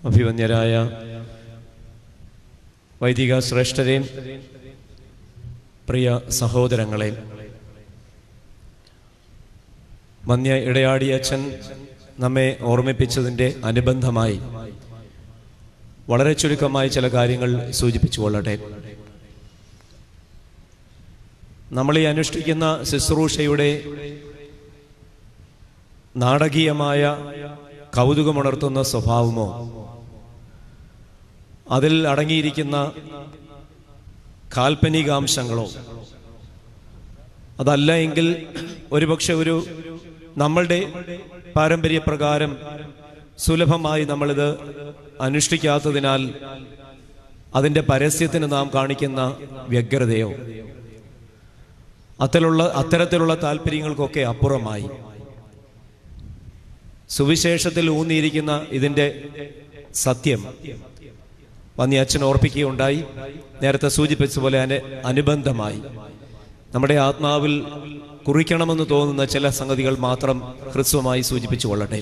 അഭിവന്യരായ വൈദിക ശ്രേഷ്ഠരെ, പ്രിയ സഹോദരങ്ങളെ, മന്യ ഇടയാടി അച്ഛൻ നമ്മെ ഓർമ്മിപ്പിച്ചതിൻ്റെ അനുബന്ധമായി വളരെ ചുരുക്കമായി ചില കാര്യങ്ങൾ സൂചിപ്പിച്ചു കൊള്ളട്ടെ. നമ്മൾ ഈ അനുഷ്ഠിക്കുന്ന ശുശ്രൂഷയുടെ നാടകീയമായ കൗതുകമുണർത്തുന്ന സ്വഭാവമോ അതിൽ അടങ്ങിയിരിക്കുന്ന കാൽപ്പനികാംശങ്ങളോ അതല്ല എങ്കിൽ ഒരുപക്ഷെ നമ്മളുടെ പാരമ്പര്യപ്രകാരം സുലഭമായി നമ്മളിത് അനുഷ്ഠിക്കാത്തതിനാൽ അതിൻ്റെ പരസ്യത്തിന് നാം കാണിക്കുന്ന വ്യഗ്രതയോ അത്തരത്തിലുള്ള താല്പര്യങ്ങൾക്കൊക്കെ അപ്പുറമായി സുവിശേഷത്തിൽ ഊന്നിയിരിക്കുന്ന ഇതിൻ്റെ സത്യം വന്നി അച്ഛൻ ഓർപ്പിക്കുകയുണ്ടായി. നേരത്തെ സൂചിപ്പിച്ചതുപോലെ അനുബന്ധമായി നമ്മുടെ ആത്മാവിൽ കുറിക്കണമെന്ന് തോന്നുന്ന ചില സംഗതികൾ മാത്രം ഹ്രസ്വമായി സൂചിപ്പിച്ചു കൊള്ളട്ടെ.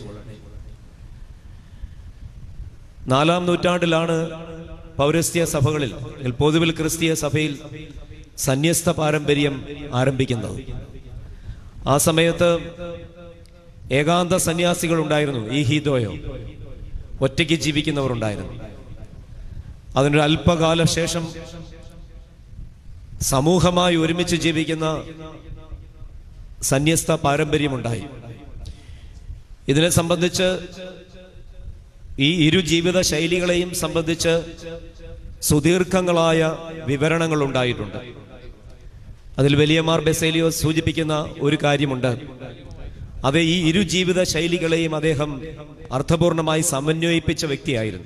4-ാം നൂറ്റാണ്ടിലാണ് പൗരസ്ത്യ സഭകളിൽ, പൊതുവിൽ ക്രിസ്തീയ സഭയിൽ സന്യസ്ത പാരമ്പര്യം ആരംഭിക്കുന്നത്. ആ സമയത്ത് ഏകാന്ത സന്യാസികൾ ഉണ്ടായിരുന്നു, ഈ ഹീദോയോ ഒറ്റയ്ക്ക് ജീവിക്കുന്നവർ ഉണ്ടായിരുന്നു. അതിനൊരു അല്പകാല ശേഷം സമൂഹമായി ഒരുമിച്ച് ജീവിക്കുന്ന സന്യസ്ത പാരമ്പര്യമുണ്ടായി. ഇതിനെ സംബന്ധിച്ച് ഈ ഇരു ജീവിത ശൈലികളെയും സംബന്ധിച്ച് സുദീർഘങ്ങളായ വിവരണങ്ങൾ ഉണ്ടായിട്ടുണ്ട്. അതിൽ വലിയമാർ ബെസേലിയോസ് സൂചിപ്പിക്കുന്ന ഒരു കാര്യമുണ്ട്. അത് ഈ ഇരു ജീവിത ശൈലികളെയും അദ്ദേഹം അർത്ഥപൂർണമായി സമന്വയിപ്പിച്ച വ്യക്തിയായിരുന്നു.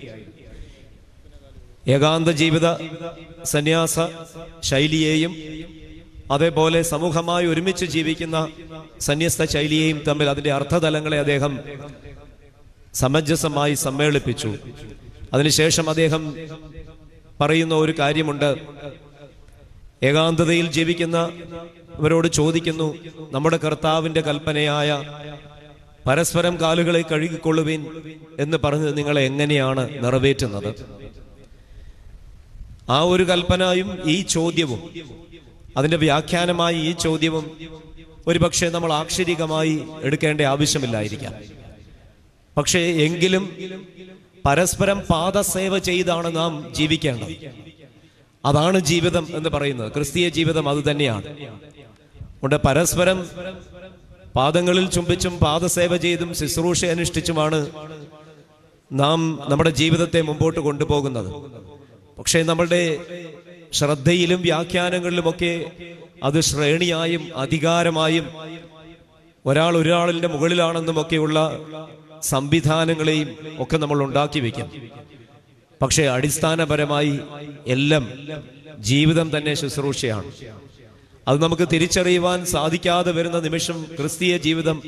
ഏകാന്ത ജീവിത സന്യാസ ശൈലിയെയും അതേപോലെ സമൂഹമായി ഒരുമിച്ച് ജീവിക്കുന്ന സന്യസ്ത ശൈലിയെയും തമ്മിൽ അതിന്റെ അർത്ഥതലങ്ങളെ അദ്ദേഹം സമഞ്ജസമായി സമ്മേളിപ്പിച്ചു. അതിനുശേഷം അദ്ദേഹം പറയുന്ന ഒരു കാര്യമുണ്ട്. ഏകാന്തതയിൽ ജീവിക്കുന്നവരോട് ചോദിക്കുന്നു, നമ്മുടെ കർത്താവിന്റെ കൽപ്പനയായ പരസ്പരം കാലുകളെ കഴുകിക്കൊള്ളുവിൻ എന്ന് പറഞ്ഞ് നിങ്ങൾ എങ്ങനെയാണ് നിറവേറ്റുന്നത്? ആ ഒരു കൽപ്പനയും ഈ ചോദ്യവും അതിന്റെ വ്യാഖ്യാനമായി ഈ ചോദ്യവും ഒരുപക്ഷെ നമ്മൾ ആക്ഷരികമായി എടുക്കേണ്ട ആവശ്യമില്ലായിരിക്കാം. പക്ഷേ എങ്കിലും പരസ്പരം പാദസേവ ചെയ്താണ് നാം ജീവിക്കേണ്ടത്. അതാണ് ജീവിതം എന്ന് പറയുന്നത്. ക്രിസ്തീയ ജീവിതം അത് തന്നെയാണ്. അതുകൊണ്ട് പരസ്പരം പാദങ്ങളിൽ ചുംബിച്ചും പാദസേവ ചെയ്തും ശുശ്രൂഷ അനുഷ്ഠിച്ചുമാണ് നാം നമ്മുടെ ജീവിതത്തെ മുമ്പോട്ട് കൊണ്ടുപോകുന്നത്. പക്ഷേ നമ്മളുടെ ശ്രദ്ധയിലും വ്യാഖ്യാനങ്ങളിലുമൊക്കെ അത് ശ്രേണിയായും അധികാരമായും ഒരാളിന്റെ മുകളിലാണെന്നുമൊക്കെയുള്ള സംവിധാനങ്ങളെയും ഒക്കെ നമ്മൾ ഉണ്ടാക്കി വെക്കും. പക്ഷേ അടിസ്ഥാനപരമായി എല്ലാം ജീവിതം തന്നെ ശുശ്രൂഷയാണ്. അത് നമുക്ക് തിരിച്ചറിയുവാൻ സാധിക്കാതെ വരുന്ന നിമിഷം ക്രിസ്തീയ ജീവിതം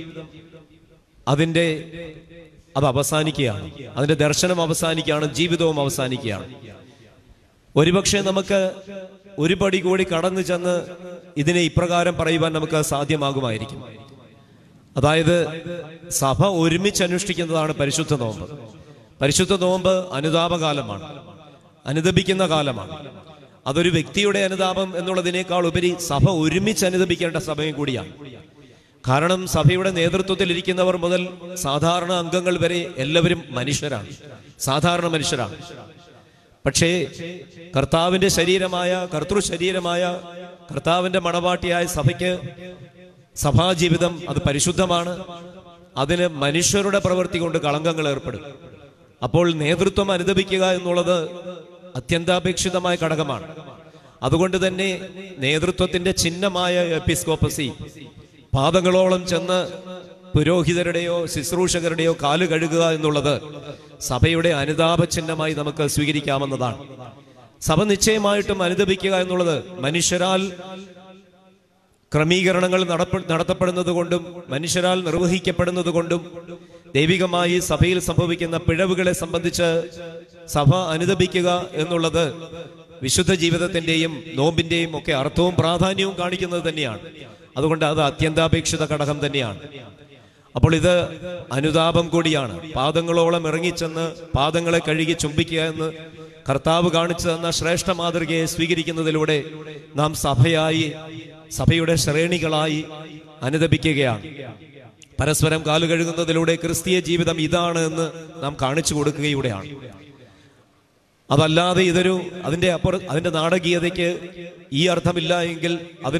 അത് അവസാനിക്കുകയാണ്. അതിന്റെ ദർശനം അവസാനിക്കുകയാണ്, ജീവിതവും അവസാനിക്കുകയാണ്. ഒരുപക്ഷെ നമുക്ക് ഒരു പടി കൂടി കടന്നു ചെന്ന് ഇതിനെ ഇപ്രകാരം പറയുവാൻ നമുക്ക് സാധ്യമാകുമായിരിക്കും. അതായത് സഭ ഒരുമിച്ച് അനുഷ്ഠിക്കുന്നതാണ് പരിശുദ്ധ നോമ്പ്. പരിശുദ്ധ നോമ്പ് അനുതാപകാലമാണ്, അനുദപിക്കുന്ന കാലമാണ്. അതൊരു വ്യക്തിയുടെ അനുതാപം എന്നുള്ളതിനേക്കാൾ ഉപരി സഭ ഒരുമിച്ച് അനുദപിക്കേണ്ട സമയം കൂടിയാണ്. കാരണം സഭയുടെ നേതൃത്വത്തിൽ ഇരിക്കുന്നവർ മുതൽ സാധാരണ അംഗങ്ങൾ വരെ എല്ലാവരും മനുഷ്യരാണ്, സാധാരണ മനുഷ്യരാണ്. പക്ഷേ കർത്താവിന്റെ ശരീരമായ, കർത്തൃശരീരമായ കർത്താവിന്റെ മണവാട്ടിയായ സഭയ്ക്ക് സഭാജീവിതം അത് പരിശുദ്ധമാണ്. അതിന് മനുഷ്യരുടെ പ്രവൃത്തി കൊണ്ട് കളങ്കങ്ങൾ ഏർപ്പെടും. അപ്പോൾ നേതൃത്വം അനുദപിക്കുക എന്നുള്ളത് അത്യന്താപേക്ഷിതമായ ഘടകമാണ്. അതുകൊണ്ട് തന്നെ നേതൃത്വത്തിന്റെ ചിഹ്നമായ എപ്പിസ്കോപ്പസി പാദങ്ങളോളം ചെന്ന് പുരോഹിതരുടെയോ ശുശ്രൂഷകരുടെയോ കാല് കഴുകുക എന്നുള്ളത് സഭയുടെ അനുതാപ ചിഹ്നമായി നമുക്ക് സ്വീകരിക്കാവുന്നതാണ്. സഭ നിശ്ചയമായിട്ടും അനുദപിക്കുക എന്നുള്ളത് മനുഷ്യരാൽ ക്രമീകരണങ്ങൾ നടത്തപ്പെടുന്നത് കൊണ്ടും മനുഷ്യരാൽ നിർവഹിക്കപ്പെടുന്നത് കൊണ്ടും ദൈവികമായി സഭയിൽ സംഭവിക്കുന്ന പിഴവുകളെ സംബന്ധിച്ച് സഭ അനുദപിക്കുക എന്നുള്ളത് വിശുദ്ധ ജീവിതത്തിന്റെയും നോമ്പിന്റെയും ഒക്കെ അർത്ഥവും പ്രാധാന്യവും കാണിക്കുന്നത് തന്നെയാണ്. അതുകൊണ്ട് അത് അത്യന്താപേക്ഷിത ഘടകം തന്നെയാണ്. അപ്പോൾ ഇത് അനുതാപം കൂടിയാണ്. പാദങ്ങളോളം ഇറങ്ങിച്ചെന്ന് പാദങ്ങളെ കഴുകി ചുംബിക്കുക എന്ന് കർത്താവ് കാണിച്ചു തന്ന ശ്രേഷ്ഠ മാതൃകയെ സ്വീകരിക്കുന്നതിലൂടെ നാം സഭയായി, സഭയുടെ ശ്രേണികളായി അനുദപിക്കുകയാണ്. പരസ്പരം കാലുകഴുകുന്നതിലൂടെ ക്രിസ്തീയ ജീവിതം ഇതാണ് എന്ന് നാം കാണിച്ചു കൊടുക്കുകയൂടെയാണ്. അതല്ലാതെ അതിന്റെ നാടകീയതയ്ക്ക് ഈ അർത്ഥമില്ല എങ്കിൽ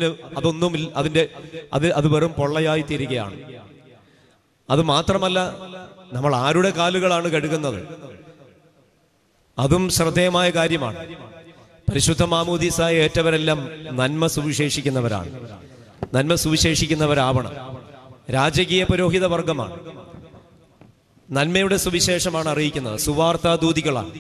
അത് വെറും പൊള്ളയായി തീരുകയാണ്. അത് മാത്രമല്ല, നമ്മൾ ആരുടെ കാലുകളാണ് കഴുകുന്നത്, അതും ശ്രദ്ധേയമായ കാര്യമാണ്. പരിശുദ്ധ മാമോദീസ ഏറ്റവരെല്ലാം നന്മ സുവിശേഷിക്കുന്നവരാണ്, നന്മ സുവിശേഷിക്കുന്നവരാവണം. രാജകീയ പുരോഹിത വർഗമാണ്, നന്മയുടെ സുവിശേഷമാണ് അറിയിക്കുന്നത്, സുവാർത്താദൂതികളാണ്.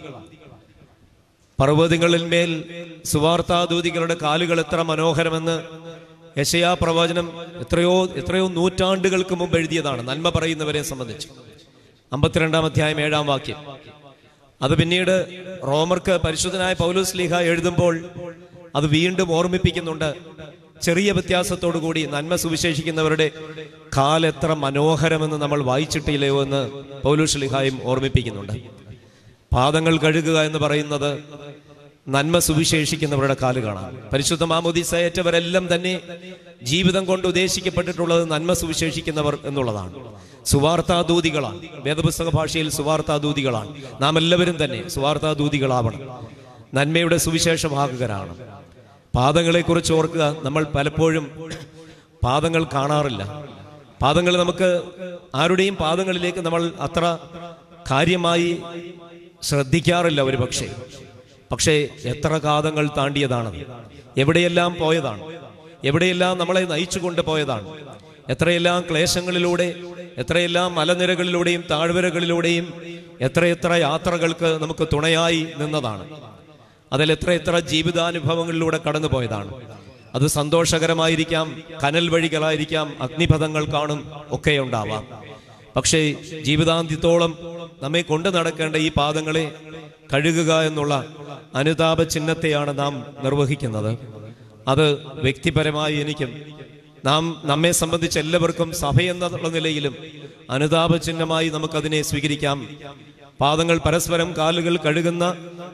പർവ്വതങ്ങളിന്മേൽ സുവാർത്താദൂതികളുടെ കാലുകൾ എത്ര മനോഹരമെന്ന് യെശയ്യാ പ്രവചനം എത്രയോ നൂറ്റാണ്ടുകൾക്ക് മുമ്പ് എഴുതിയതാണ് നന്മ പറയുന്നവരെ സംബന്ധിച്ച്. 52-ാം അധ്യായം 7-ാം വാക്യം. അത് പിന്നീട് റോമർക്ക് പരിശുദ്ധനായ പൗലോസ് ശ്ലീഹ എഴുതുമ്പോൾ അത് വീണ്ടും ഓർമ്മിപ്പിക്കുന്നുണ്ട്. ചെറിയ വ്യത്യാസത്തോടു കൂടി നന്മ സുവിശേഷിക്കുന്നവരുടെ കാലെത്ര മനോഹരമെന്ന് നമ്മൾ വായിച്ചിട്ടില്ലയോ എന്ന് പൗലോസ് ശ്ലീഹായും ഓർമ്മിപ്പിക്കുന്നുണ്ട്. പാദങ്ങൾ കഴുകുക എന്ന് പറയുന്നത് നന്മ സുവിശേഷിക്കുന്നവരുടെ കാല് കാണാം. പരിശുദ്ധ മാമോദീസ ഏറ്റവരെല്ലാം തന്നെ ജീവിതം കൊണ്ട് ഉദ്ദേശിക്കപ്പെട്ടിട്ടുള്ളത് നന്മ സുവിശേഷിക്കുന്നവർ എന്നുള്ളതാണ്. സുവാർത്താദൂതികളാണ്, വേദപുസ്തക ഭാഷയിൽ സുവാർത്താദൂതികളാണ്. നാം എല്ലാവരും തന്നെ സുവാർത്താദൂതികളാവണം, നന്മയുടെ സുവിശേഷവാഹകരാണ്. പാദങ്ങളെക്കുറിച്ച് ഓർക്കുക. നമ്മൾ പലപ്പോഴും പാദങ്ങൾ കാണാറില്ല. പാദങ്ങൾ നമുക്ക് ആരുടെയും പാദങ്ങളിലേക്ക് നമ്മൾ അത്ര കാര്യമായി ശ്രദ്ധിക്കാറില്ല ഒരു പക്ഷേ എത്ര കാതങ്ങൾ താണ്ടിയതാണത്, എവിടെയെല്ലാം പോയതാണ്, എവിടെയെല്ലാം നമ്മളെ നയിച്ചു കൊണ്ടുപോയതാണ്, എത്രയെല്ലാം ക്ലേശങ്ങളിലൂടെ, എത്രയെല്ലാം മലനിരകളിലൂടെയും താഴ്വരകളിലൂടെയും എത്രയെത്ര യാത്രകൾക്ക് നമുക്ക് തുണയായി നിന്നതാണ്. അതിൽ എത്രയെത്ര ജീവിതാനുഭവങ്ങളിലൂടെ കടന്നുപോയതാണ്. അത് സന്തോഷകരമായിരിക്കാം, കനൽ വഴികളായിരിക്കാം, അഗ്നിപഥങ്ങൾ കാണും, ഒക്കെ ഉണ്ടാവാം. പക്ഷേ ജീവിതാന്ത്യത്തോളം നമ്മെ കൊണ്ടു നടക്കേണ്ട ഈ പാദങ്ങളെ കഴുകുക എന്നുള്ള അനുതാപ ചിഹ്നത്തെയാണ് നാം നിർവഹിക്കുന്നത്. അത് വ്യക്തിപരമായി എനിക്കും നമ്മെ സംബന്ധിച്ച് എല്ലാവർക്കും സഭയെന്നുള്ള നിലയിലും അനുതാപ ചിഹ്നമായി നമുക്കതിനെ സ്വീകരിക്കാം. പാദങ്ങൾ പരസ്പരം കാലുകൾ കഴുകുന്ന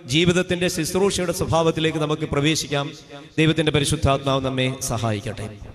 ജീവിതത്തിന്റെ ശുശ്രൂഷയുടെ സ്വഭാവത്തിലേക്ക് നമുക്ക് പ്രവേശിക്കാം. ദൈവത്തിന്റെ പരിശുദ്ധാത്മാവ് നമ്മെ സഹായിക്കട്ടെ.